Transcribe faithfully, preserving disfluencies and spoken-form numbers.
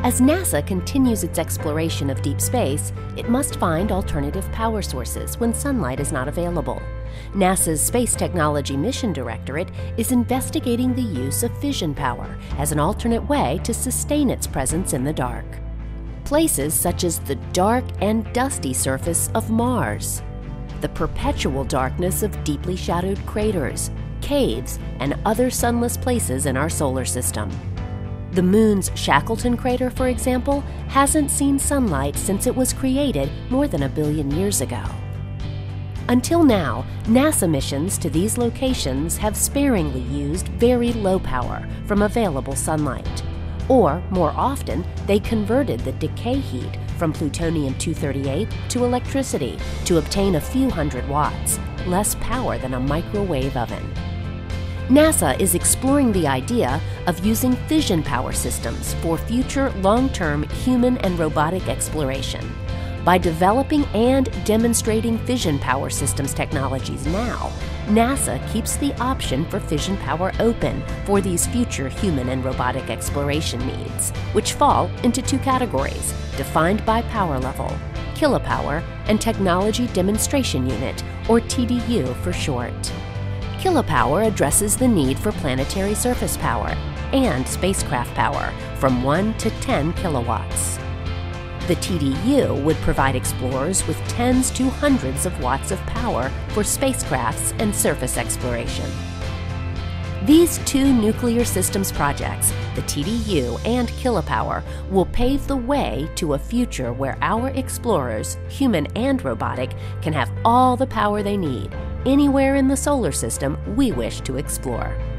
As NASA continues its exploration of deep space, it must find alternative power sources when sunlight is not available. NASA's Space Technology Mission Directorate is investigating the use of fission power as an alternate way to sustain its presence in the dark. Places such as the dark and dusty surface of Mars, the perpetual darkness of deeply shadowed craters, caves, and other sunless places in our solar system. The Moon's Shackleton crater, for example, hasn't seen sunlight since it was created more than a billion years ago. Until now, NASA missions to these locations have sparingly used very low power from available sunlight. Or, more often, they converted the decay heat from plutonium two thirty-eight to electricity to obtain a few hundred watts, less power than a microwave oven. NASA is exploring the idea of using fission power systems for future long-term human and robotic exploration. By developing and demonstrating fission power systems technologies now, NASA keeps the option for fission power open for these future human and robotic exploration needs, which fall into two categories, defined by power level, kilopower, and Technology Demonstration Unit, or T D U for short. Kilopower addresses the need for planetary surface power and spacecraft power from one to ten kilowatts. The T D U would provide explorers with tens to hundreds of watts of power for spacecrafts and surface exploration. These two nuclear systems projects, the T D U and Kilopower, will pave the way to a future where our explorers, human and robotic, can have all the power they need anywhere in the solar system we wish to explore.